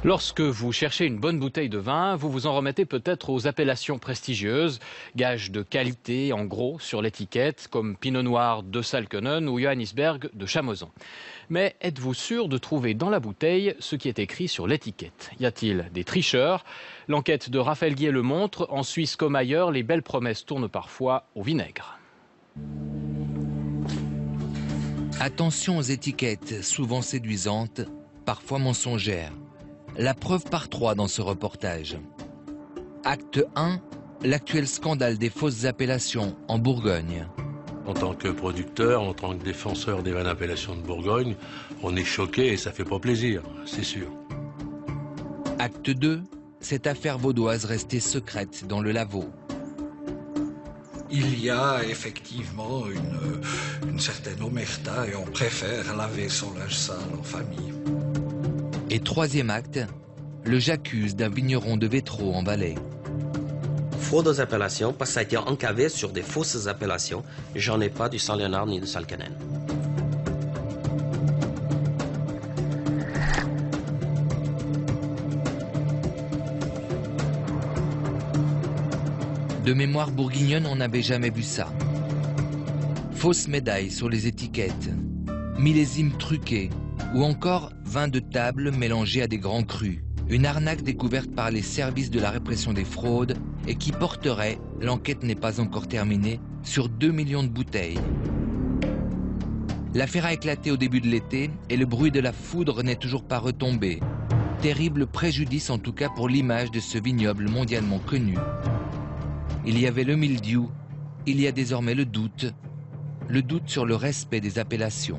Lorsque vous cherchez une bonne bouteille de vin, vous vous en remettez peut-être aux appellations prestigieuses, gages de qualité en gros sur l'étiquette, comme Pinot Noir de Salkenen ou Johannisberg de Chamoisan. Mais êtes-vous sûr de trouver dans la bouteille ce qui est écrit sur l'étiquette? Y a-t-il des tricheurs? L'enquête de Raphaël Guillet le montre. En Suisse comme ailleurs, les belles promesses tournent parfois au vinaigre. Attention aux étiquettes, souvent séduisantes, parfois mensongères. La preuve par 3 dans ce reportage. Acte 1, l'actuel scandale des fausses appellations en Bourgogne. En tant que producteur, en tant que défenseur des vins d'appellation de Bourgogne, on est choqué et ça fait pas plaisir, c'est sûr. Acte 2, cette affaire vaudoise restée secrète dans le Lavaux. Il y a effectivement une certaine omerta et on préfère laver son linge sale en famille. Et troisième acte, le j'accuse d'un vigneron de Vétro en Valais. Fraude aux appellations, parce que ça a été encavé sur des fausses appellations. J'en ai pas du Saint-Léonard ni du Salkenen. De mémoire bourguignonne, on n'avait jamais vu ça. Fausses médailles sur les étiquettes, millésimes truqués, ou encore vin de table mélangé à des grands crus. Une arnaque découverte par les services de la répression des fraudes et qui porterait, l'enquête n'est pas encore terminée, sur 2 millions de bouteilles. L'affaire a éclaté au début de l'été et le bruit de la foudre n'est toujours pas retombé. Terrible préjudice en tout cas pour l'image de ce vignoble mondialement connu. Il y avait le mildiou, il y a désormais le doute sur le respect des appellations.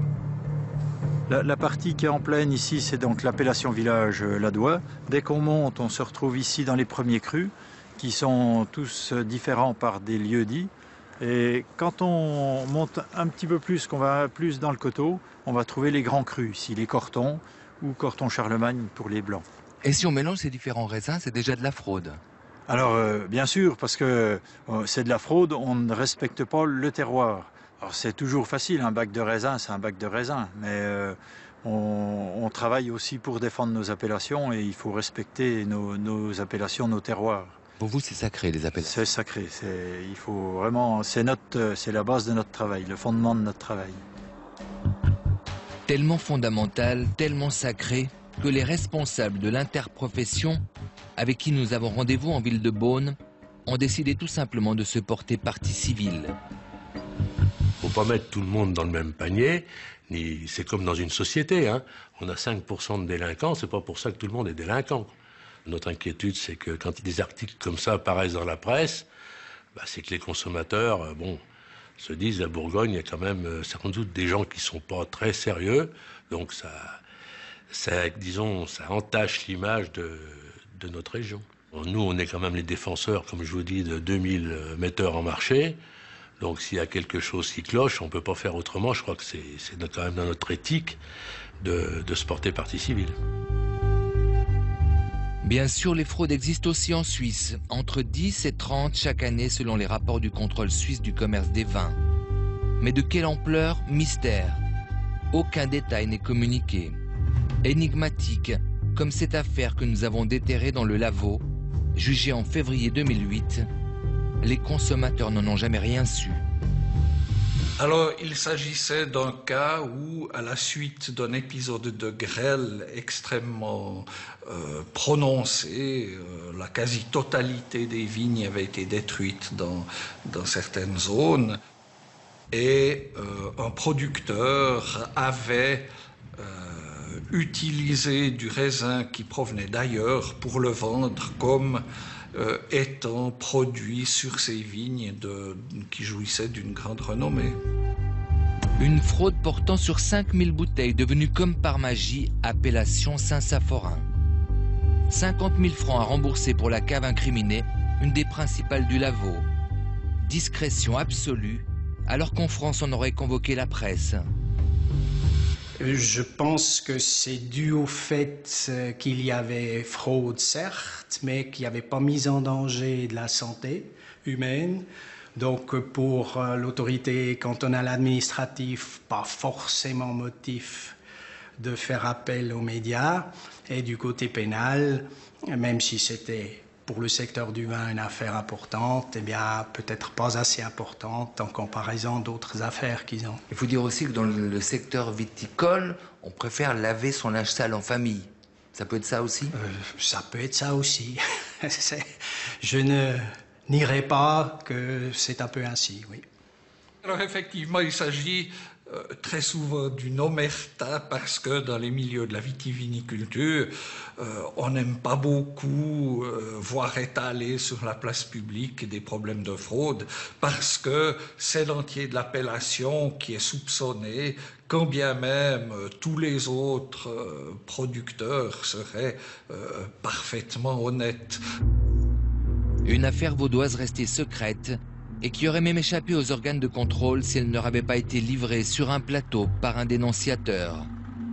La partie qui est en plaine ici, c'est donc l'appellation village Ladois. Dès qu'on monte, on se retrouve ici dans les premiers crus, qui sont tous différents par des lieux dits. Et quand on monte un petit peu plus, qu'on va plus dans le coteau, on va trouver les grands crus, ici les Cortons ou Corton Charlemagne pour les blancs. Et si on mélange ces différents raisins, c'est déjà de la fraude? Alors bien sûr, parce que c'est de la fraude, on ne respecte pas le terroir. Alors c'est toujours facile, un bac de raisin, c'est un bac de raisin, mais on travaille aussi pour défendre nos appellations et il faut respecter nos appellations, nos terroirs. Pour vous, c'est sacré, les appellations? C'est sacré, il faut vraiment, c'est la base de notre travail, le fondement de notre travail. Tellement fondamental, tellement sacré, que les responsables de l'interprofession, avec qui nous avons rendez-vous en ville de Beaune, ont décidé tout simplement de se porter partie civile. Faut pas mettre tout le monde dans le même panier, c'est comme dans une société, hein. On a 5% de délinquants, c'est pas pour ça que tout le monde est délinquant. Notre inquiétude, c'est que quand des articles comme ça apparaissent dans la presse, c'est que les consommateurs, se disent, à Bourgogne, il y a quand même sans doute des gens qui sont pas très sérieux, donc ça entache l'image de notre région. Nous, on est quand même les défenseurs, comme je vous dis, de 2000 metteurs en marché. Donc s'il y a quelque chose qui cloche, on ne peut pas faire autrement. Je crois que c'est quand même dans notre éthique de se porter partie civile. Bien sûr, les fraudes existent aussi en Suisse, entre 10 et 30 chaque année selon les rapports du contrôle suisse du commerce des vins. Mais de quelle ampleur? Mystère. Aucun détail n'est communiqué. Énigmatique, comme cette affaire que nous avons déterrée dans le Lavaux, jugée en février 2008. Les consommateurs n'en ont jamais rien su. Alors, il s'agissait d'un cas où, à la suite d'un épisode de grêle extrêmement prononcé, la quasi-totalité des vignes avait été détruite dans certaines zones et un producteur avait utilisé du raisin qui provenait d'ailleurs pour le vendre comme étant produit sur ces vignes qui jouissaient d'une grande renommée. Une fraude portant sur 5000 bouteilles devenues comme par magie appellation Saint-Saphorin. 50 000 francs à rembourser pour la cave incriminée, une des principales du Lavaux. Discrétion absolue, alors qu'en France on aurait convoqué la presse. Je pense que c'est dû au fait qu'il y avait fraude, certes, mais qu'il n'y avait pas mise en danger de la santé humaine. Donc pour l'autorité cantonale administrative, pas forcément motif de faire appel aux médias. Et du côté pénal, même si c'était pour le secteur du vin une affaire importante, eh bien peut-être pas assez importante en comparaison d'autres affaires qu'ils ont. Il faut dire aussi que dans le secteur viticole, on préfère laver son linge sale en famille. Ça peut être ça aussi? Ça peut être ça aussi. Je ne nierai pas que c'est un peu ainsi, oui. Alors effectivement, il s'agit très souvent d'une omerta parce que dans les milieux de la vitiviniculture, on n'aime pas beaucoup voir étaler sur la place publique des problèmes de fraude parce que c'est l'entier de l'appellation qui est soupçonné, quand bien même tous les autres producteurs seraient parfaitement honnêtes. Une affaire vaudoise restée secrète et qui aurait même échappé aux organes de contrôle si elle ne leur avait pas été livrée sur un plateau par un dénonciateur.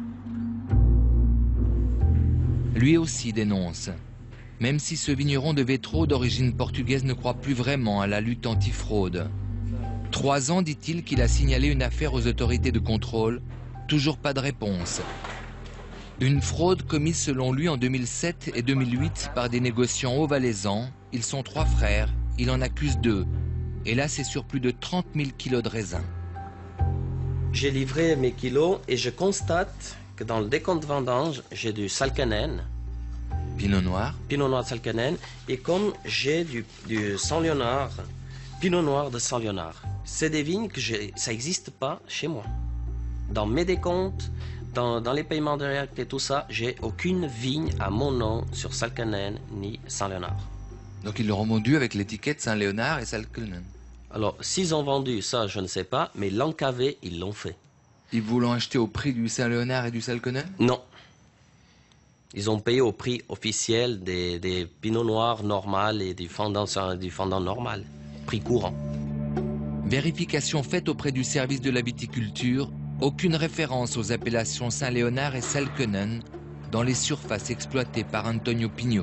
Lui aussi dénonce, même si ce vigneron de Vétro d'origine portugaise ne croit plus vraiment à la lutte antifraude. 3 ans, dit-il, qu'il a signalé une affaire aux autorités de contrôle, toujours pas de réponse. Une fraude commise selon lui en 2007 et 2008 par des négociants haut-valaisans. Ils sont 3 frères, il en accuse 2. Et là, c'est sur plus de 30 000 kilos de raisin. J'ai livré mes kilos et je constate que dans le décompte vendange, j'ai du Salcanen. Pinot noir. Pinot noir de Salcanen. Et comme j'ai du Saint-Léonard, Pinot noir de Saint-Léonard. C'est des vignes que ça n'existe pas chez moi. Dans mes décomptes, dans les paiements directs et tout ça, j'ai aucune vigne à mon nom sur Salcanen ni Saint-Léonard. Donc ils l'auront vendu avec l'étiquette Saint-Léonard et Salcanen. Alors, s'ils ont vendu ça, je ne sais pas, mais l'encavé, ils l'ont fait. Ils vous l'ont acheté au prix du Saint-Léonard et du Salcanen? Non. Ils ont payé au prix officiel des Pinot noirs normales et du fendant normal, prix courant. Vérification faite auprès du service de la viticulture, aucune référence aux appellations Saint-Léonard et Salcanen dans les surfaces exploitées par Antonio Pignot.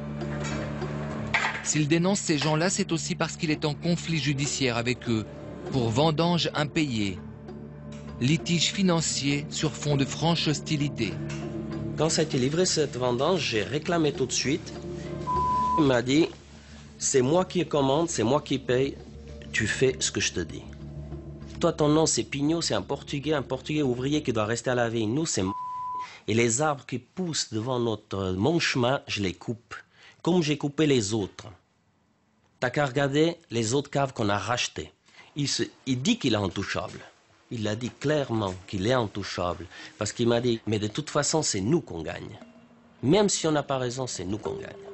S'il dénonce ces gens-là, c'est aussi parce qu'il est en conflit judiciaire avec eux pour vendange impayée. Litige financier sur fond de franche hostilité. Quand ça a été livré cette vendange, j'ai réclamé tout de suite. Il m'a dit, c'est moi qui commande, c'est moi qui paye, tu fais ce que je te dis. Toi, ton nom, c'est Pignot, c'est un Portugais ouvrier qui doit rester à la vigne. Nous, c'est et les arbres qui poussent devant mon chemin, je les coupe. Comme j'ai coupé les autres. T'as qu'à regarder les autres caves qu'on a rachetées. Il dit qu'il est intouchable. Il a dit clairement qu'il est intouchable. Parce qu'il m'a dit, mais de toute façon, c'est nous qu'on gagne. Même si on n'a pas raison, c'est nous qu'on gagne.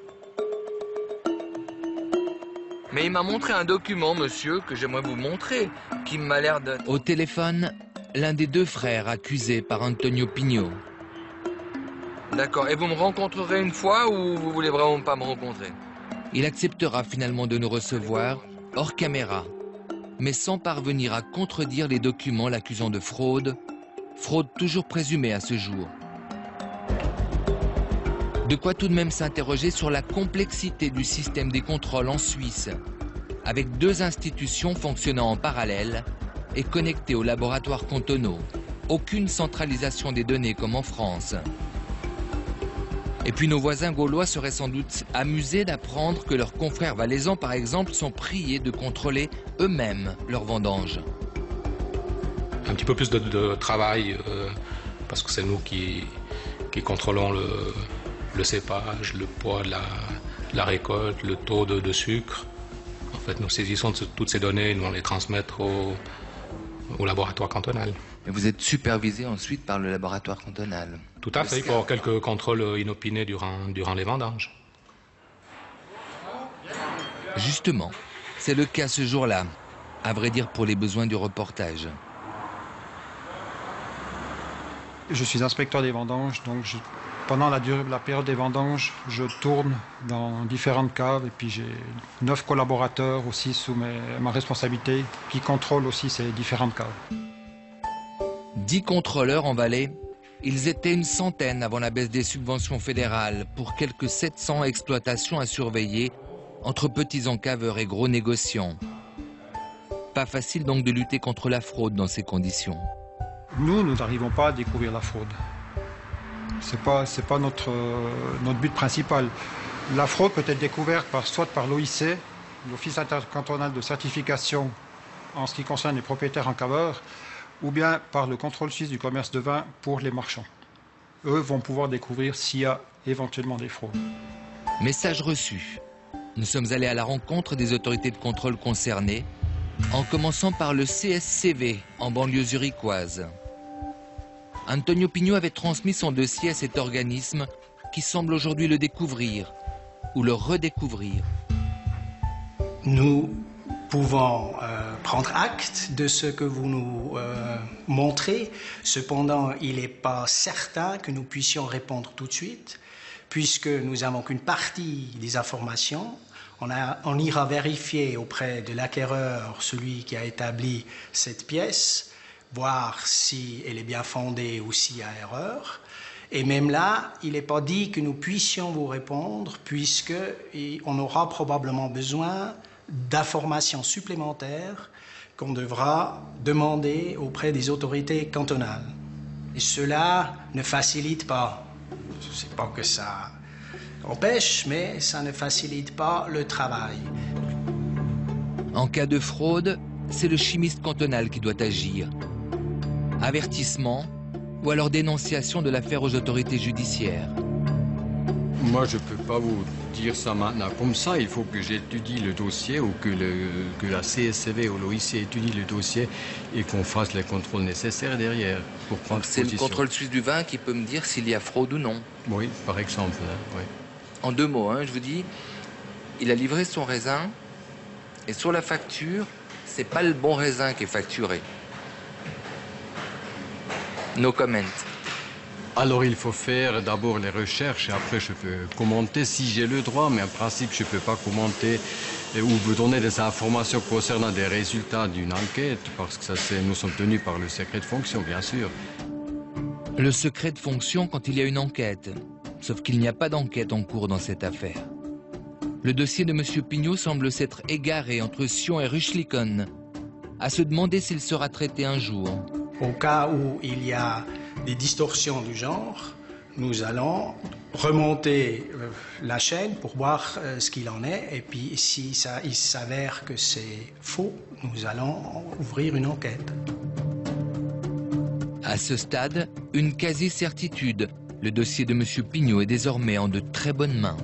Mais il m'a montré un document, monsieur, que j'aimerais vous montrer, qui m'a l'air de... Au téléphone, l'un des 2 frères accusés par Antonio Pignot. D'accord. Et vous me rencontrerez une fois ou vous voulez vraiment pas me rencontrer? Il acceptera finalement de nous recevoir, hors caméra, mais sans parvenir à contredire les documents l'accusant de fraude, fraude toujours présumée à ce jour. De quoi tout de même s'interroger sur la complexité du système des contrôles en Suisse, avec 2 institutions fonctionnant en parallèle et connectées aux laboratoires cantonaux. Aucune centralisation des données comme en France. Et puis nos voisins gaulois seraient sans doute amusés d'apprendre que leurs confrères valaisans, par exemple, sont priés de contrôler eux-mêmes leurs vendanges. Un petit peu plus de travail, parce que c'est nous qui contrôlons le cépage, le poids de la récolte, le taux de sucre. En fait, nous saisissons toutes ces données et nous on les transmettre au laboratoire cantonal. Et vous êtes supervisé ensuite par le laboratoire cantonal? Tout à fait, pour quelques contrôles inopinés durant les vendanges. Justement, c'est le cas ce jour-là, à vrai dire pour les besoins du reportage. Je suis inspecteur des vendanges, donc pendant la période des vendanges, je tourne dans différentes caves et puis j'ai 9 collaborateurs aussi sous ma responsabilité qui contrôlent aussi ces différentes caves. 10 contrôleurs en Valais. Ils étaient une centaine avant la baisse des subventions fédérales pour quelques 700 exploitations à surveiller entre petits encaveurs et gros négociants. Pas facile donc de lutter contre la fraude dans ces conditions. Nous n'arrivons pas à découvrir la fraude. C'est pas notre but principal. La fraude peut être découverte soit par l'OIC, l'Office intercantonal de certification en ce qui concerne les propriétaires encaveurs, ou bien par le contrôle suisse du commerce de vin pour les marchands. Eux vont pouvoir découvrir s'il y a éventuellement des fraudes. Message reçu. Nous sommes allés à la rencontre des autorités de contrôle concernées, en commençant par le CSCV, en banlieue zurichoise. Antonio Pignot avait transmis son dossier à cet organisme qui semble aujourd'hui le découvrir ou le redécouvrir. Nous pouvons prendre acte de ce que vous nous montrez. Cependant, il n'est pas certain que nous puissions répondre tout de suite, puisque nous n'avons qu'une partie des informations. On ira vérifier auprès de l'acquéreur, celui qui a établi cette pièce, voir si elle est bien fondée ou s'il y a erreur. Et même là, il n'est pas dit que nous puissions vous répondre, puisqu'on aura probablement besoin d'informations supplémentaires qu'on devra demander auprès des autorités cantonales. Et cela ne facilite pas, je ne sais pas que ça empêche, mais ça ne facilite pas le travail. En cas de fraude, c'est le chimiste cantonal qui doit agir. Avertissement ou alors dénonciation de l'affaire aux autorités judiciaires. Moi, je ne peux pas vous dire ça maintenant comme ça. Il faut que j'étudie le dossier ou que la CSCV ou l'OIC étudie le dossier et qu'on fasse les contrôles nécessaires derrière pour prendre position. C'est le contrôle suisse du vin qui peut me dire s'il y a fraude ou non. Oui, par exemple. Oui. En 2 mots, je vous dis, il a livré son raisin et sur la facture, c'est pas le bon raisin qui est facturé. No comment. Alors il faut faire d'abord les recherches et après je peux commenter si j'ai le droit, mais en principe je ne peux pas commenter ou vous donner des informations concernant des résultats d'une enquête parce que nous sommes tenus par le secret de fonction, bien sûr. Le secret de fonction quand il y a une enquête, sauf qu'il n'y a pas d'enquête en cours dans cette affaire. Le dossier de M. Pignot semble s'être égaré entre Sion et Ruchlikon, à se demander s'il sera traité un jour. Au cas où il y a des distorsions du genre, nous allons remonter la chaîne pour voir ce qu'il en est. Et puis, si il s'avère que c'est faux, nous allons ouvrir une enquête. À ce stade, une quasi-certitude. Le dossier de M. Pignot est désormais en de très bonnes mains.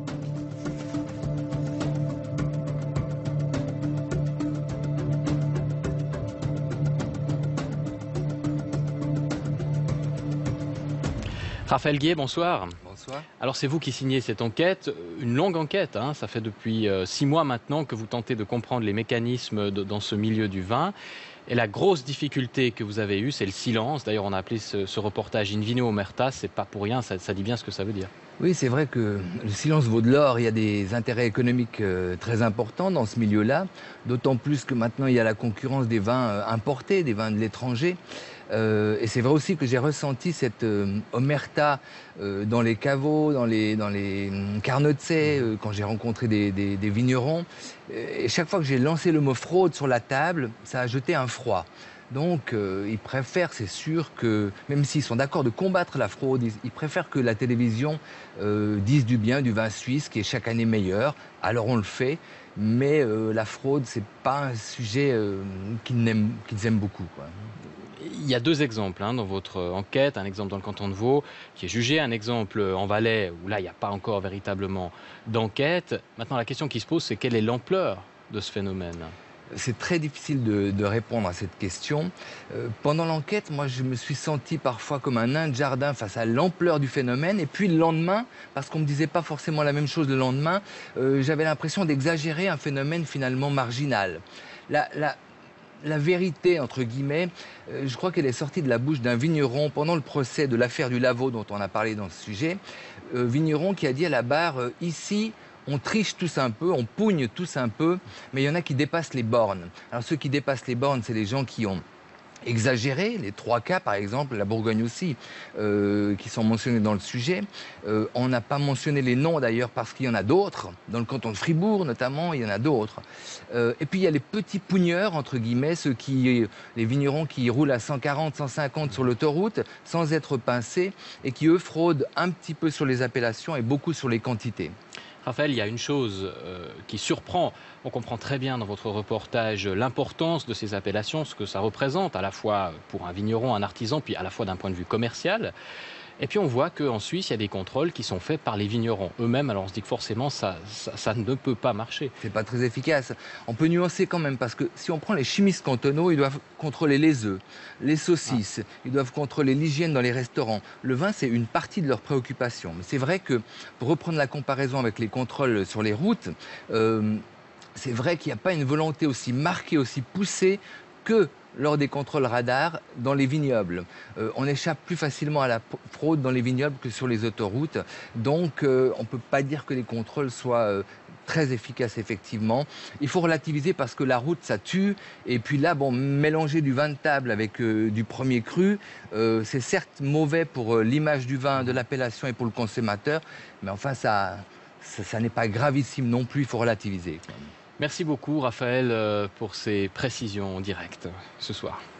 Raphaël Guier, bonsoir. Bonsoir. Alors c'est vous qui signez cette enquête, une longue enquête, ça fait depuis 6 mois maintenant que vous tentez de comprendre les mécanismes dans ce milieu du vin. Et la grosse difficulté que vous avez eue, c'est le silence. D'ailleurs, on a appelé ce reportage In Vino Omerta, c'est pas pour rien, ça dit bien ce que ça veut dire. Oui, c'est vrai que le silence vaut de l'or. Il y a des intérêts économiques très importants dans ce milieu-là, d'autant plus que maintenant il y a la concurrence des vins importés, des vins de l'étranger. Et c'est vrai aussi que j'ai ressenti cette omerta dans les caveaux, dans les carnotset, quand j'ai rencontré des vignerons. Et chaque fois que j'ai lancé le mot fraude sur la table, ça a jeté un froid. Donc ils préfèrent, c'est sûr que, même s'ils sont d'accord de combattre la fraude, ils préfèrent que la télévision dise du bien du vin suisse qui est chaque année meilleur. Alors on le fait, mais la fraude, c'est pas un sujet qu'ils aiment beaucoup, quoi. Il y a 2 exemples dans votre enquête, un exemple dans le canton de Vaud qui est jugé, un exemple en Valais où là il n'y a pas encore véritablement d'enquête. Maintenant la question qui se pose, c'est quelle est l'ampleur de ce phénomène ? C'est très difficile de répondre à cette question. Pendant l'enquête, moi je me suis senti parfois comme un nain de jardin face à l'ampleur du phénomène. Et puis le lendemain, parce qu'on ne me disait pas forcément la même chose le lendemain, j'avais l'impression d'exagérer un phénomène finalement marginal. La vérité, entre guillemets, je crois qu'elle est sortie de la bouche d'un vigneron pendant le procès de l'affaire du Lavaux dont on a parlé dans ce sujet. Vigneron qui a dit à la barre, ici, on triche tous un peu, on pougne tous un peu, mais il y en a qui dépassent les bornes. Alors ceux qui dépassent les bornes, c'est les gens qui ont exagérés, les 3 cas par exemple, la Bourgogne aussi, qui sont mentionnés dans le sujet. On n'a pas mentionné les noms d'ailleurs parce qu'il y en a d'autres, dans le canton de Fribourg notamment, il y en a d'autres. Et puis il y a les petits pougneurs, entre guillemets, les vignerons qui roulent à 140, 150 sur l'autoroute sans être pincés et qui eux fraudent un petit peu sur les appellations et beaucoup sur les quantités. Raphaël, il y a une chose qui surprend. On comprend très bien dans votre reportage l'importance de ces appellations, ce que ça représente à la fois pour un vigneron, un artisan, puis à la fois d'un point de vue commercial. Et puis on voit qu'en Suisse, il y a des contrôles qui sont faits par les vignerons eux-mêmes. Alors on se dit que forcément, ça ne peut pas marcher. C'est pas très efficace. On peut nuancer quand même, parce que si on prend les chimistes cantonaux, ils doivent contrôler les œufs, les saucisses, ils doivent contrôler l'hygiène dans les restaurants. Le vin, c'est une partie de leurs préoccupations. Mais c'est vrai que, pour reprendre la comparaison avec les contrôles sur les routes, c'est vrai qu'il n'y a pas une volonté aussi marquée, aussi poussée que lors des contrôles radars dans les vignobles. On échappe plus facilement à la fraude dans les vignobles que sur les autoroutes. Donc, on ne peut pas dire que les contrôles soient très efficaces, effectivement. Il faut relativiser parce que la route, ça tue. Et puis là, bon, mélanger du vin de table avec du premier cru, c'est certes mauvais pour l'image du vin, de l'appellation et pour le consommateur. Mais enfin, ça n'est pas gravissime non plus, il faut relativiser. Merci beaucoup Raphaël pour ces précisions directes ce soir.